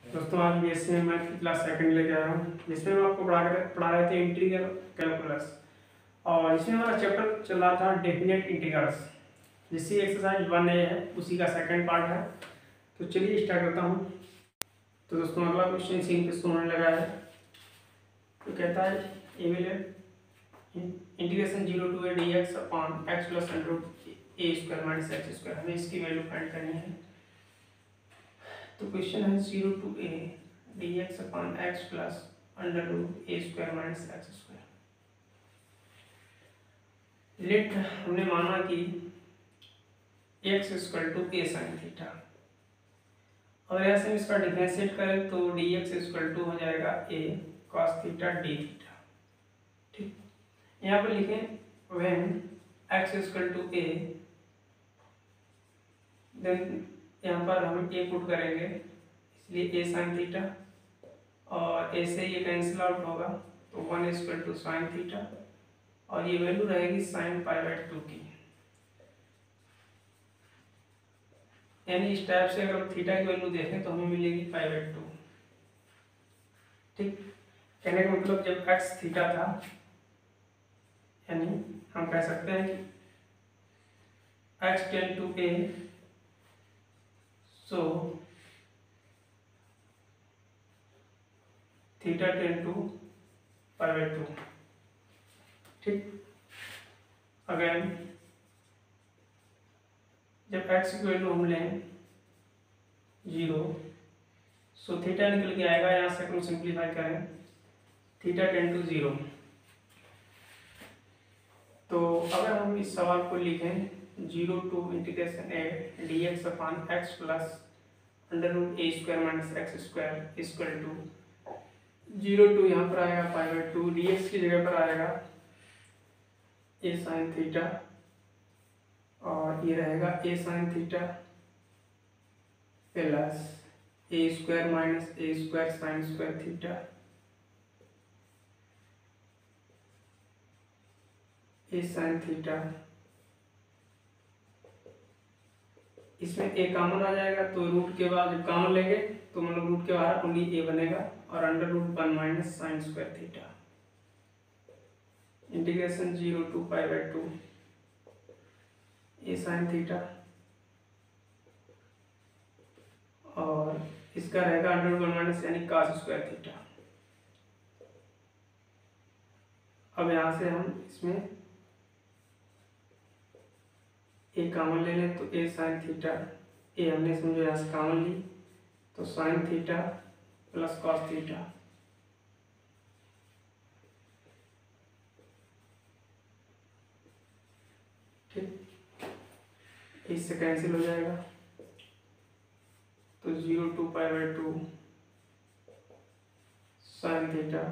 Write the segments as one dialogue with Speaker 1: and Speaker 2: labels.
Speaker 1: दोस्तों आज बीएससी में मैथ की क्लास सेकंड लेके आया हूँ, जिसमें मैं आपको पढ़ा रहे थे इंटीग्रल कैलकुलस। और इसमें हमारा चैप्टर चल रहा था डेफिनेट इंटीग्रल्स, जिसकी एक्सरसाइज 1A है, उसी का सेकंड पार्ट है। तो चलिए स्टार्ट करता हूँ। तो दोस्तों अगला क्वेश्चन सीन पे होने लगा है। तो कहता है integration 0 to a dx upon x plus under root a square minus x square, हमें इसकी वैल्यू फाइंड करनी है। तो क्वेश्चन है 0 to a dx upon x plus under root a square minus x square. Let हमने माना कि x equal to a sine theta, और ऐसे हम इसका डिफरेंशिएट करें तो dx इक्वल टू हो जाएगा a cos theta d theta. ठीक, यहाँ पर लिखें when x equal to a, then यहाँ पर हम a पुट करेंगे, इसलिए a साइन थीटा, और a से ये कैंसिल आउट होगा तो 1 इक्वल टू साइन थीटा, और ये वैल्यू रहेगी साइन पाई बाई 2 की। यानी इस टाइप से अगर थीटा की वैल्यू देखें तो हमें मिलेगी पाई बाई 2। ठीक, कहने का मतलब जब x थीटा था, यानी हम कह सकते हैं कि x tend to a, so theta tend to pi by 2। ठीक, अगेन जब x की वैल्यू हम लें 0, सो थीटा निकल के आएगा, यहाँ से हम सिंप्लीफाई करें थीटा टेंड टू 0। तो अगर हम इस सवाल को लिखें 0 to integration a dx upon x plus under root a square minus x square equal to 0 to यहाँ पर आएगा पाई बाई 2, dx की जगह पर आएगा a साइन थीटा, और ये रहेगा a sine theta plus a square minus a square sine square theta, a sine theta. इसमें a कॉमन आ जाएगा तो रूट के बाद जब कॉमन लेंगे तो मतलब रूट के बाहर ओनली a बनेगा, और under root 1 minus sine square theta, integration 0 to pi by 2 a sine theta, और इसका रहेगा अंडर रूट 1 माइनस यानी cos स्क्वायर थीटा। अब यहाँ से हम इसमें a कॉमन ले लें तो a साइन थीटा, a हमने इसमें जो यहाँ से कॉमन ली तो sine theta plus cos theta, ठीक, इससे कैंसिल हो जाएगा तो 0 to pi by 2 sine theta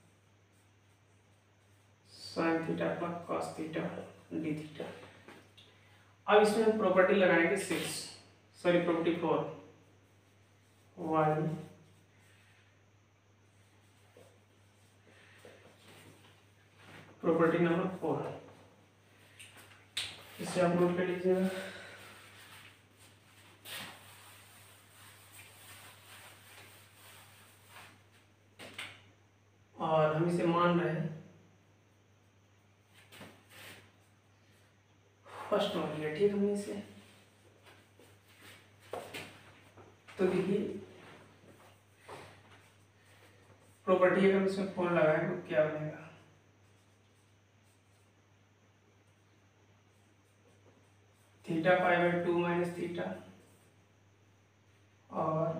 Speaker 1: plus cos theta D theta. अब इसमें हम प्रॉपर्टी लगाएंगे प्रॉपर्टी 4, y प्रॉपर्टी नंबर 4, इसे आप नोट कर लीजिएगा। और हम इसे मान रहे हैं फर्स्ट मान लिया, ठीक, हमने इसे। तो देखिए प्रॉपर्टी अगर इसमें 4 लगाएं तो क्या बनेगा, theta pi by 2 minus theta, और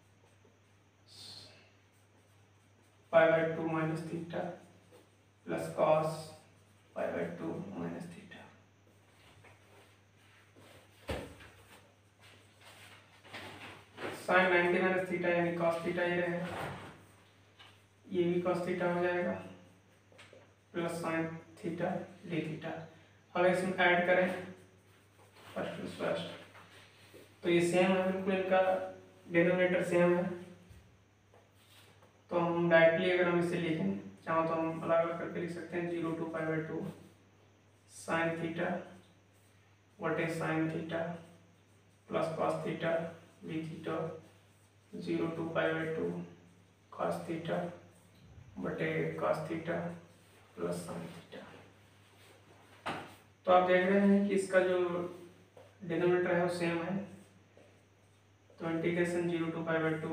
Speaker 1: pi by 2 minus theta plus cos pi by 2 minus theta. Sine 90 minus theta यानी कॉस थीटा ये रहेगा, ये भी कॉस थीटा हो जाएगा plus sine theta D theta. अगर इसमें ऐड करें फर्स्ट तो ये सेम है, बिल्कुल इनका डिनोमिनेटर सेम है, तो हम डायरेक्टली अगर हम इसे लिखें चाहो तो हम अलग अलग करके लिख सकते हैं 0 to pi by 2 sine theta what is sine theta plus cos theta D theta 0 to π/2 cos theta बटे cos theta plus sine theta. तो आप देख रहे हैं कि इसका जो डिनोमिनेटर है वो सेम है, तो integration 0 to π/2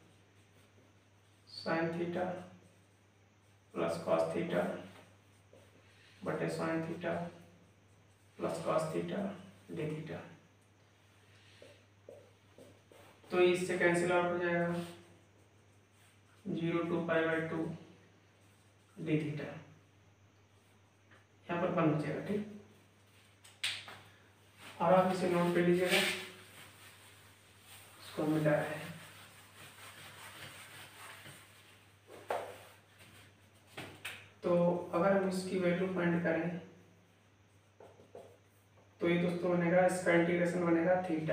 Speaker 1: sine theta plus cos theta बटे sine theta plus cos theta D theta. तो इससे कैंसिल आउट हो जाएगा 0 to π/2 डी थीटा, यहाँ पर 1 बचेगा। ठीक, और आप इसे नोट कर लीजिएगा, इसको मिला है। तो अगर हम इसकी वैल्यू फाइंड करें तो ये दोस्तों बनेगा, इसका इंटीग्रेशन बनेगा थीटा,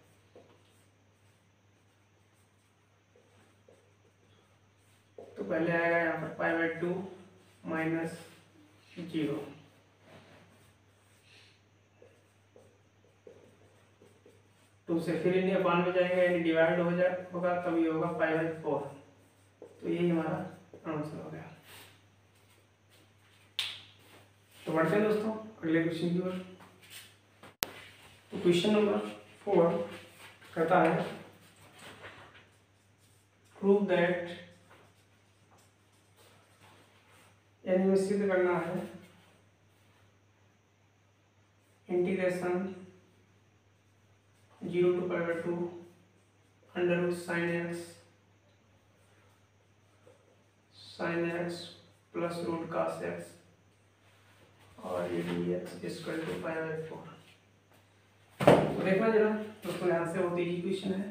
Speaker 1: तो पहले आएगा यहाँ पर π/2 माइनस 0, टू से फिर इन्हें अपान में जाएंगे, यानी डिवाइड होगा तब ये होगा π/4। तो यही हमारा आंसर हो गया। तो बढ़ते हैं दोस्तों अगले क्वेश्चन की ओर। तो क्वेश्चन नंबर 4 कहता है प्रूव दैट, यानी हमें सिद्ध करना है integration 0 to π/2 sin x plus root cos x और ये dx इक्वल टू π/4। तो देखना जरा दोस्तों, ध्यान से होती ही क्वेश्चन है।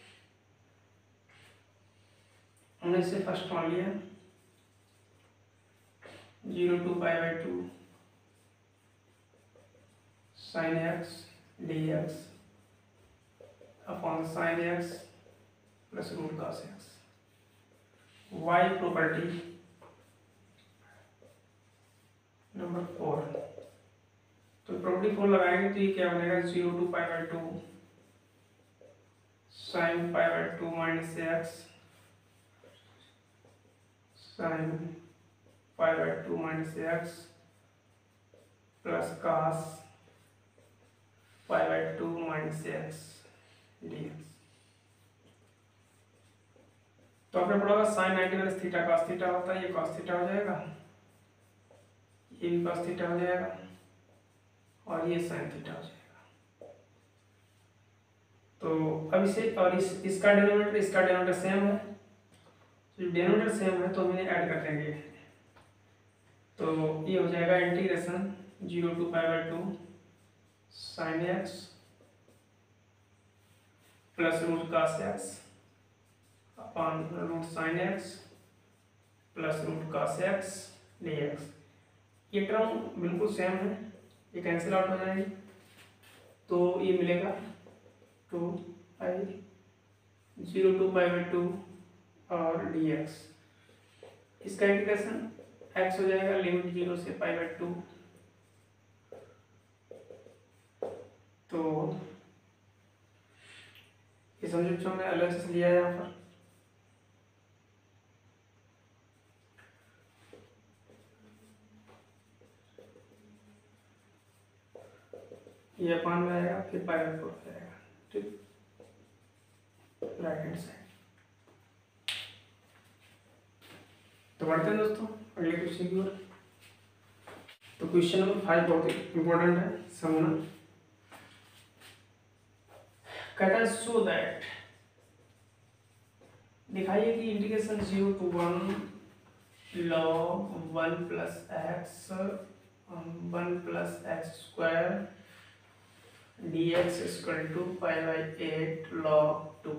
Speaker 1: हमने इसे फर्स्ट मान लिया 0 to π/2 sin x dx upon sin x plus root cos x। y property number 4, तो प्रॉपर्टी 4 लगाएंगे तो ये क्या बनेगा 0 to π/2 sin π/2 minus x sin π/2 minus x plus cos π/2 minus x dx। तो आपने पढ़ा होगा sine 90 minus theta cos theta होता है, ये cos थीटा हो जाएगा, ये भी cos थीटा हो जाएगा और ये sin थीटा हो जाएगा। तो अब इसे और इसका डिनोमिनेटर सेम है, तो डिनोमिनेटर सेम है तो हम इन्हें ऐड कर देंगे। तो ये हो जाएगा integration 0 to π/2 sin x plus root cos x upon root sin x plus root cos x dx। ये टर्म बिल्कुल सेम है, ये कैंसिल आउट हो जाएगी, तो ये मिलेगा 2i 0 to π/2 और dx। इसका इंटीग्रेशन x हो जाएगा लिमिट 0 से π/2, तो ये समझो हमने अलग से लिया है यहाँ पर। ये अपान में आएगा फिर π/4 हो जाएगा। ठीक, राइट हैंड साइड। तो बढ़ते हैं दोस्तों अगले क्वेश्चन की ओर। तो क्वेश्चन नंबर 5 बहुत ही इंपॉर्टेंट है, समझना। कहता है सो दैट, दिखाइए कि integration 0 to 1 log 1 plus x 1 plus x square dx equal to π/8 log 2।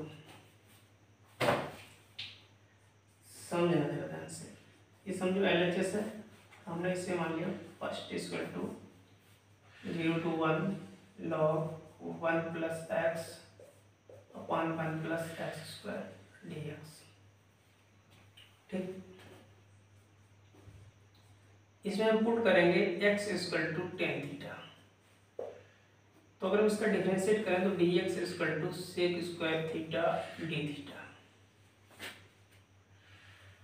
Speaker 1: समझना जरा ध्यान से, ये समझो LHS है, हमने इसे मान लिया first equal to 0 to 1 log 1 plus x upon 1 plus x square dx। ठीक, इसमें हम पुट करेंगे x equal to tan theta. तो अगर हम इसका डिफरेंशिएट करें तो dx equal to sec square theta d theta.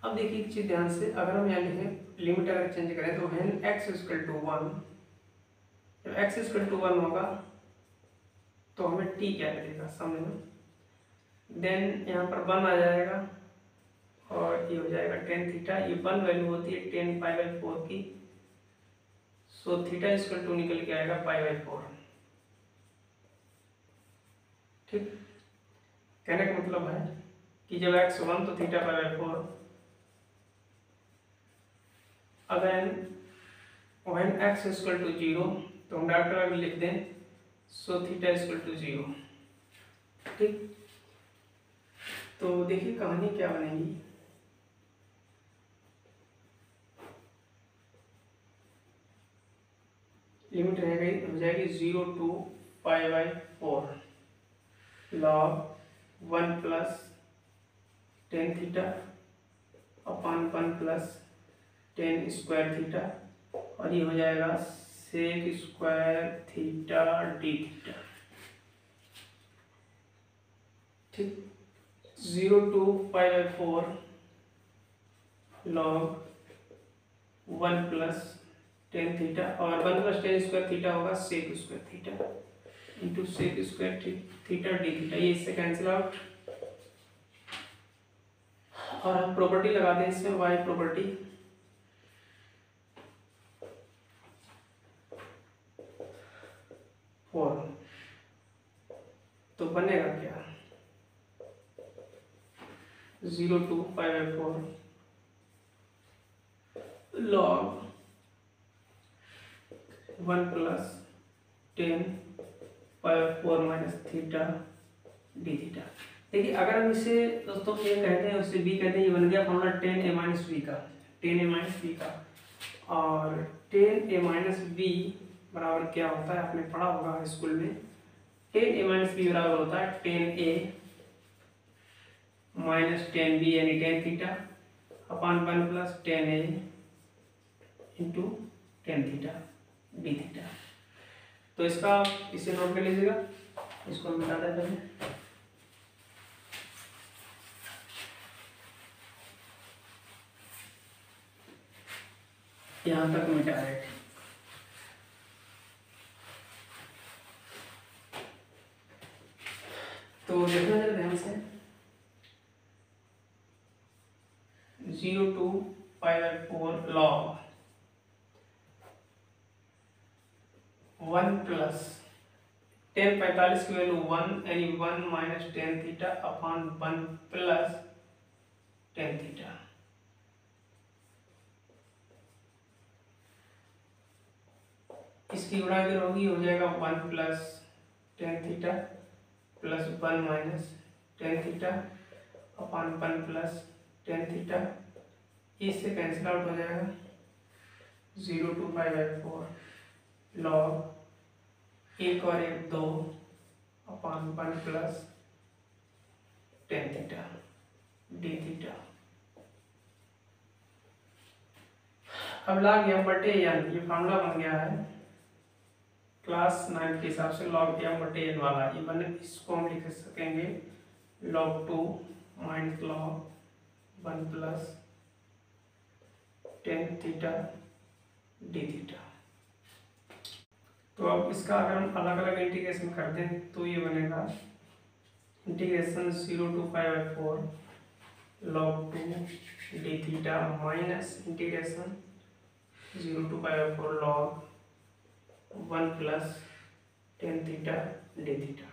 Speaker 1: अब देखिए एक चीज ध्यान से, अगर हम यहाँ लिखें लिमिट अगर चेंज करें तो व्हेन x इक्वल टू 1, जब x इक्वल टू 1 होगा तो हमें t क्या मिलेगा समझ में, देन यहाँ पर 1 आ जाएगा और ये हो जाएगा tan थीटा, ये 1 वैल्यू होती है tan पाई बाई 4 की, सो थीटा इक्वल टू निकल के आएगा पाई बाई 4। ठीक, कहने का मतलब है कि जब x 1 तो थीटा पाई बाई 4, अगर व्हेन x इक्वल टू 0 तो हम डायरेक्ट लिख दें सो थीटा इक्वल टू 0। ठीक, तो देखिए कहानी क्या बनेगी, लिमिट रहेगी हो जाएगी 0 to pi by 4 log 1 plus tan theta upon 1 plus tan square theta, और ये हो जाएगा sec square theta D theta. ठीक, 0 to pi by 4 log 1 plus tan theta, और 1 प्लस tan स्क्वायर थीटा होगा sec square theta into sec square theta D theta, ये इससे cancel out, और हम प्रॉपर्टी लगा दें इसमें वाई प्रॉपर्टी, तो बनेगा क्या 0 to pi by 4 log 1 plus tan pi by 4 minus theta D theta. देखिए अगर हम इसे दोस्तों ए कहते हैं उसे बी कहते हैं, ये बन गया formula tan a minus B का, tan a माइनस बी का, और tan a माइनस बी बराबर क्या होता है आपने पढ़ा होगा स्कूल में, tan a माइनस बी बराबर होता है tan a minus tan b यानी tan theta upon 1 plus tan a into tan theta D theta. तो इसका इसे नोट कर लीजिएगा, इसको हम मिटा देते हैं, यहाँ तक मिटा है। तो देखना जरा ध्यान से, 0 to pi by 4 log 1 plus tan 45 की वैल्यू 1 यानी 1 minus tan theta upon 1 plus tan theta. इसकी गुणा अगर होगी हो जाएगा 1 plus tan theta plus 1 minus tan theta upon 1 plus tan theta, इससे कैंसिल आउट हो जाएगा 0 टू पाई बाई 4 लॉग 1 और 1 2 upon 1 plus tan theta D theta. अब log m बटे n, ये फॉर्मूला बन गया है क्लास 9 के हिसाब से, log m बटे n वाला, ये बने इसको हम लिख सकेंगे log 2 minus log 1 plus tan theta D theta. तो अब इसका अगर हम अलग अलग इंटीग्रेशन करते हैं तो ये बनेगा integration 0 to pi by 4 log 2 D theta minus integration 0 to pi by 4 log 1 plus tan theta D theta.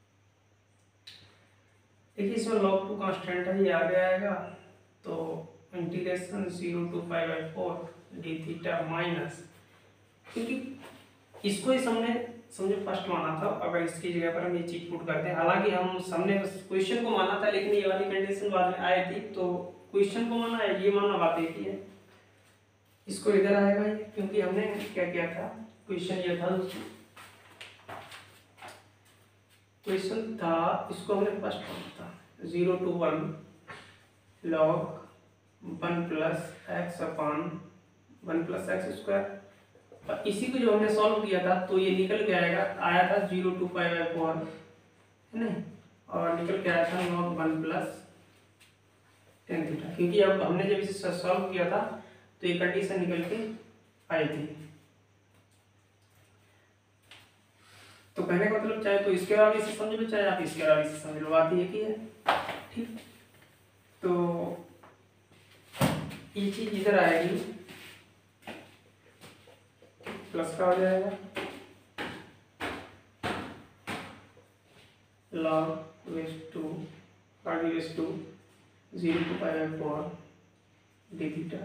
Speaker 1: देखिए इसमें log 2 कांस्टेंट है, ये आगे आएगा, तो integration 0 to pi by 4 D theta minus, क्योंकि इसको ही हमने समझो फर्स्ट माना था, अगर इसकी जगह पर हम ये चीज पुट करते हैं, हालांकि हम हमने क्वेश्चन को माना था लेकिन ये वाली कंडीशन बाद में आई थी, तो क्वेश्चन को माना है ये माना बात एक ही है, इसको इधर आएगा ये, क्योंकि हमने क्या किया था, क्वेश्चन ये था दोस्तों, क्वेश्चन था इसको हमने फर्स्ट माना था 0 to 1 log 1 plus X upon 1 plus X square, और इसी को जो हमने सॉल्व किया था तो ये निकल के आया था 0 टू पाई बाई 4 है नहीं, और निकल के आया था log 1 प्लस टेन थीटा, क्योंकि अब हमने जब इसे सॉल्व किया था तो ये कंडीशन निकल के आई थी। तो कहने का मतलब चाहे तो इसके अलावा इसे समझ लो, चाहे आप इसके अलावा इसे समझ लो, बात एक ही है। ठीक, तो ये चीज इधर आएगी, प्लस का हो जाएगा log raised to 0 to pi by 4 d theta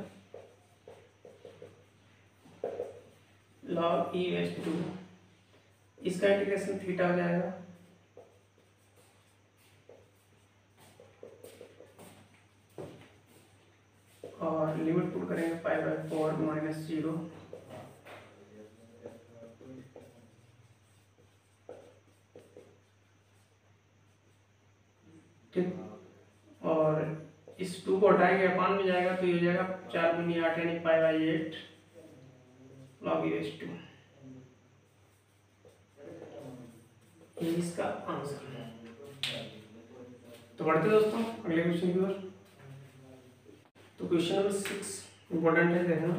Speaker 1: log e raised to, इसका इंटीग्रेशन थीटा हो जाएगा और लिमिट पुट करेंगे पाई बाय 4 माइनस 0, ठीक, और इस 2 को हटाएंगे अपान में जाएगा तो ये हो जाएगा 4 गुनी 8 यानी pi by 8 log e raised to, ये इसका आंसर है। तो बढ़ते दोस्तों अगले क्वेश्चन की ओर। तो क्वेश्चन नंबर 6 इंपॉर्टेंट है, देखना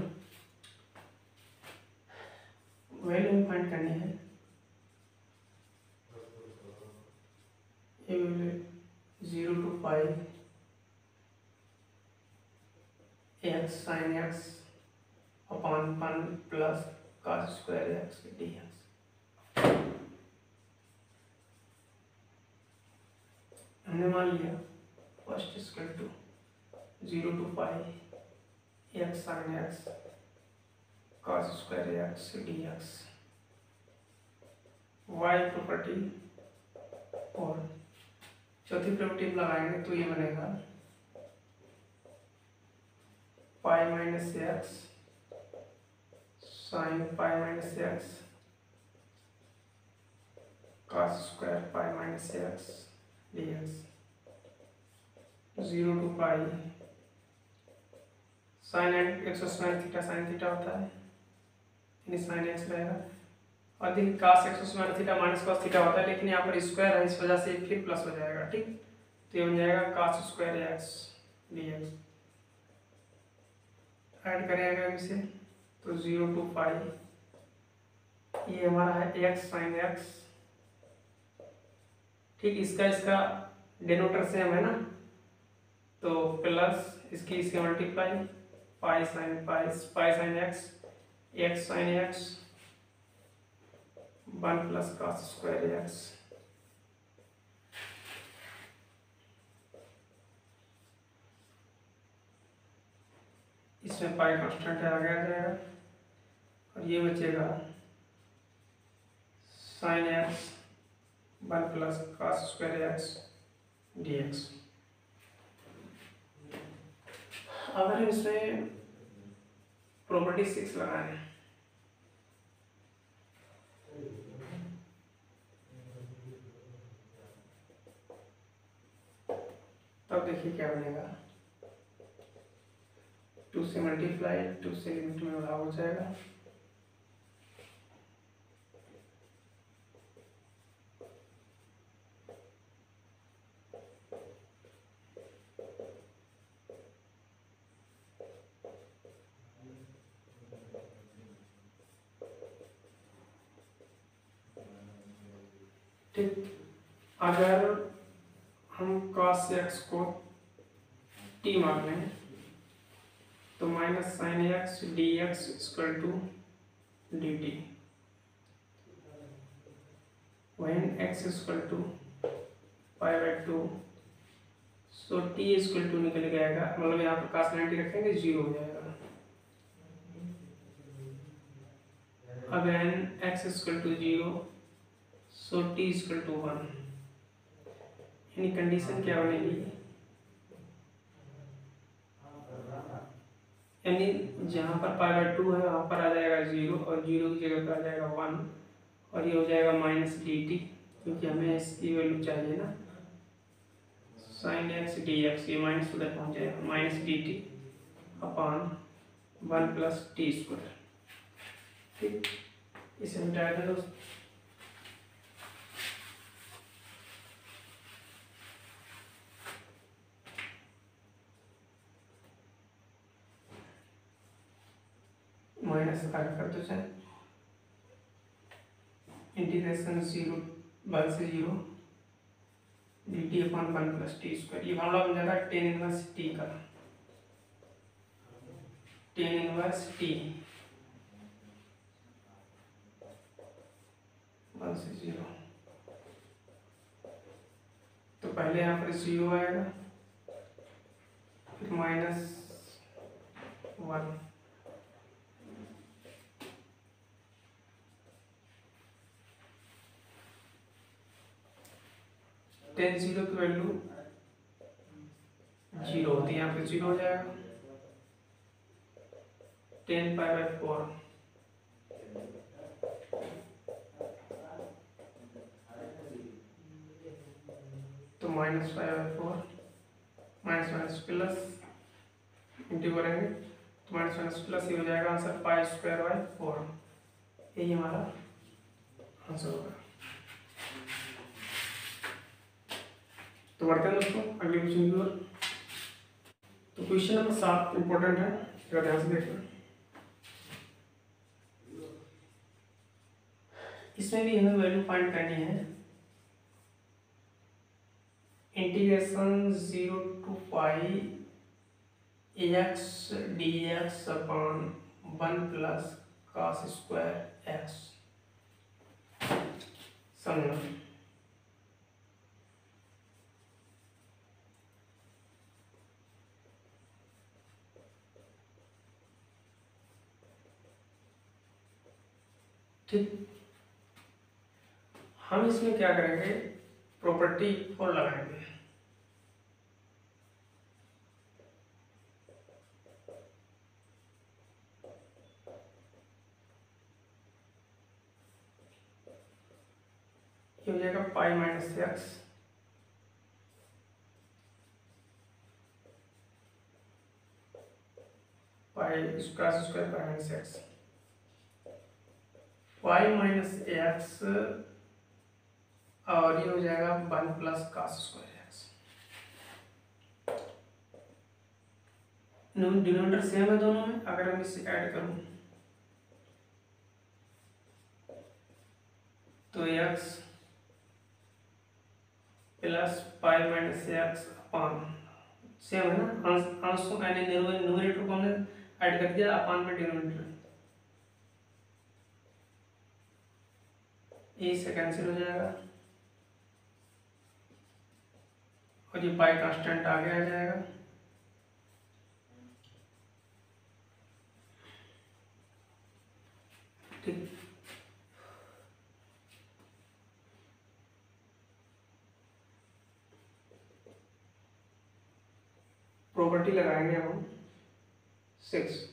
Speaker 1: वैल्यू फाइंड करनी है। ये 0 to pi x sin x upon 1 plus cos square x dx। हमने मान लिया first equal to 0 to pi x sin x cos square x dx, y property और चौथी प्रॉपर्टी लगाएंगे तो ये बनेगा pi minus X sine pi minus X cos square pi minus X dx, 0 to pi sine X sine theta होता है, यानी sine X रहेगा, और देखिए cos X square theta minus cos theta होता है, लेकिन यहाँ पर स्क्वायर है इस वजह से फिर प्लस हो जाएगा। ठीक, तो ये बन जाएगा cos square X dx। Add करेंगे इसे तो 0 to pi, ये हमारा है x sin x, ठीक, इसका डेनोटर सेम है ना, तो प्लस इसके multiply pi sine X sine X 1 plus cos square X, इसमें पाई कांस्टेंट है आगे आ जाएगा, और ये बचेगा sine X 1 plus cos square X dx। अगर हम इसमें प्रॉपर्टी 6 लगाएं तब देखिए क्या बनेगा, 2 से मल्टीप्लाई 2 से लिमिट में भाग हो जाएगा, ठीक। अगर हम cos x को t मान लें तो minus sine X D X equal to D T, when x equal to pi by 2, so t equal to निकल जाएगा, मतलब यहाँ पर cos 90 रखेंगे 0 हो जाएगा। Again x equal to 0, so t equal to 1, यानी कंडीशन क्या बनेगी, यानी जहाँ पर पाई बाय 2 है वहाँ पर आ जाएगा 0 और 0 की जगह पर आ जाएगा 1, और ये हो जाएगा माइनस डी टी, क्योंकि हमें इसकी वैल्यू चाहिए ना, साइन एक्स डी एक्स, ये माइनस उधर पहुँच जाएगा, minus D T upon 1 plus T square. ठीक, इसे मिटाया था दोस्त। माइनस आगे कर दो चाहे, इंटीग्रेशन 0 1 से 0 dt अपॉन 1 प्लस टी स्क्वायर। ये फॉर्मूला बन जाएगा टेन इनवर्स टी का, टेन इनवर्स टी 1 से 0। तो पहले यहाँ पर 0 आएगा, फिर माइनस 1, टेन 0 की वैल्यू 0 होती है, यहाँ पे 0 हो जाएगा। 10 पाई बाई 4 तो minus pi by 4, minus minus plus into करेंगे तो माइनस माइनस प्लस ही हो जाएगा आंसर, पाई स्क्वायर बाई 4। यही हमारा आंसर होगा। तो बढ़ते हैं दोस्तों अगले क्वेश्चन की ओर। तो क्वेश्चन नंबर 7 इंपॉर्टेंट है, जरा ध्यान से देखना। इसमें भी हमें वैल्यू फाइंड करनी है। Integration 0 to pi X D X upon 1 plus cos square X. समझना, ठीक। हम इसमें क्या करेंगे, प्रॉपर्टी 4 लगाएंगे। ये हो जाएगा pi minus X pi square pi minus X, pi minus X और ये हो जाएगा 1 plus cos square X. Denominator same है दोनों में, अगर हम इसे ऐड करूं तो X plus pi minus X upon same है ना, अंशों यानी न्यूमरेटर को हमने ऐड कर दिया, अपॉन में डिनोमिनेटर, ये से कैंसिल हो जाएगा और ये पाई कांस्टेंट आगे आ जाएगा। ठीक, प्रॉपर्टी लगाएंगे हम 6।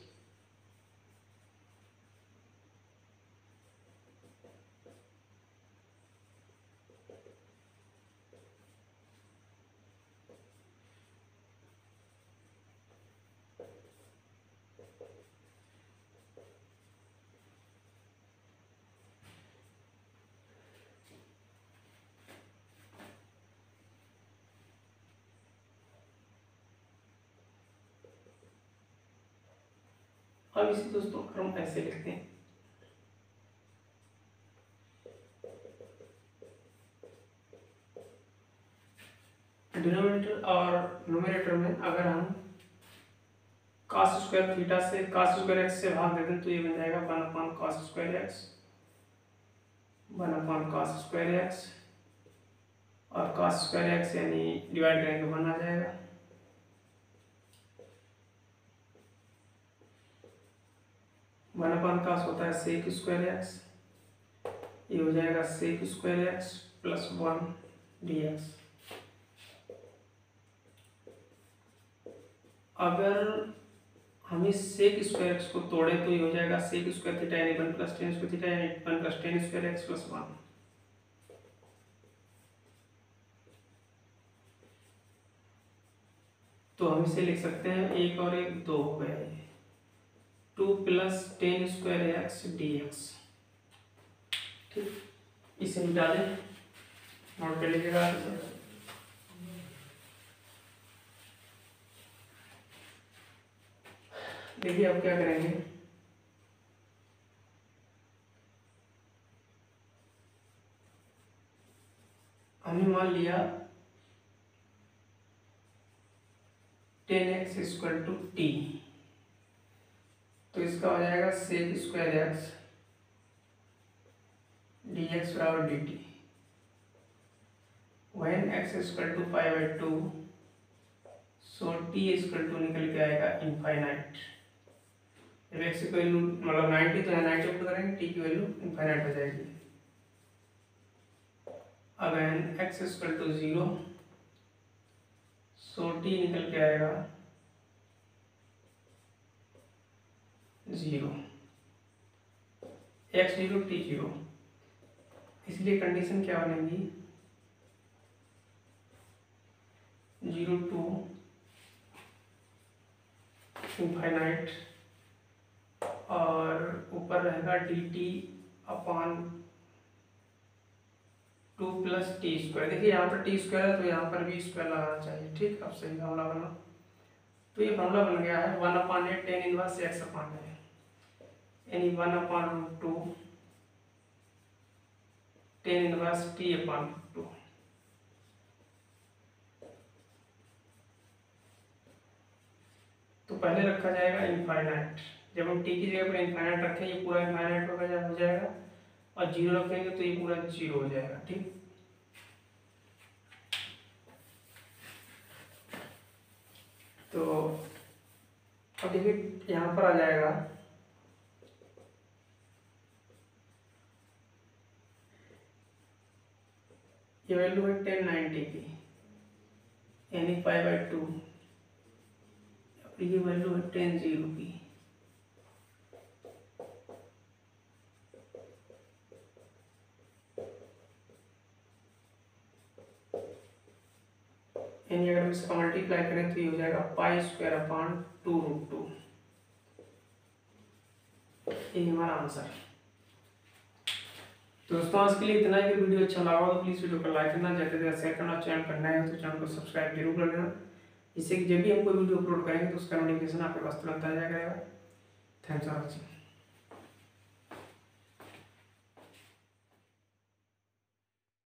Speaker 1: अब इसे दोस्तों हम ऐसे लिखते हैं, डिनोमिनेटर और न्यूमरेटर में अगर हम cos स्क्वायर थीटा से cos स्क्वायर एक्स से भाग देते हैं तो ये बन जाएगा 1 अपॉन cos स्क्वायर एक्स, 1 अपॉन cos स्क्वायर एक्स, और cos स्क्वायर एक्स यानी डिवाइड करेंगे 1 आ जाएगा। वन अपॉन cos होता है सेक स्क्वायर एक्स, ये हो जाएगा sec square X plus 1 dx। अगर हम इस सेक स्क्वायर एक्स को तोड़े तो ये हो जाएगा सेक स्क्वायर थीटा यानी 1 प्लस टेन स्क्वायर थीटा यानी 1 plus tan square X plus 1। तो हम इसे लिख सकते हैं, एक और एक 2 हो गया, 2 plus tan square X D X. ठीक, इसे मिटा दें, नोट कर लीजिएगा। देखिए अब क्या करेंगे, लिया 10x इक्वल टू टी, तो इसका हो जाएगा sec square X D X बराबर D T. When x equal to 5/2 so t equal to निकल के आएगा इनफाइनाइट। जब x की वैल्यू मतलब 90 तो 90 पुट करेंगे, t की वैल्यू इनफाइनाइट हो जाएगी। Again x equal to 0 so t निकल के आएगा 0, x 0 t 0। इसलिए कंडीशन क्या बनेगी 0 टू इनफाइनाइट और ऊपर रहेगा dt अपॉन 2 प्लस टी स्क्वायर। देखिए यहाँ पर टी स्क्वायर है तो यहाँ पर भी स्क्वायर लगाना चाहिए, ठीक। अब सही फॉर्मूला बना, तो ये फॉर्मूला बन गया है 1/8 tan इनवर्स x अपॉन है, यानी 1/√2 tan इनवर्स t अपॉन 2। तो पहले रखा जाएगा इनफाइनाइट, जब हम t की जगह पर इनफाइनाइट रखें ये पूरा इनफाइनाइट हो जाएगा, और 0 रखेंगे तो ये पूरा 0 हो जाएगा, ठीक। तो अब देखिए यहाँ पर आ जाएगा ये वैल्यू है 1090 की, यानी 5/2, ये वैल्यू है 10 की। यानी अगर हम इसका मल्टीप्लाई करें तो ये हो जाएगा π²/2√2। ये हमारा आंसर। तो दोस्तों आज के लिए इतना ही। वीडियो अच्छा लगा तो प्लीज़ वीडियो को लाइक करना, ज़्यादा से ज़्यादा शेयर करना, चैनल पर नए हो तो चैनल को सब्सक्राइब जरूर कर लेना, जिससे कि जब भी हम कोई वीडियो अपलोड करेंगे तो उसका नोटिफिकेशन आपके पास तुरंत आ जाएगा। Thanks for watching.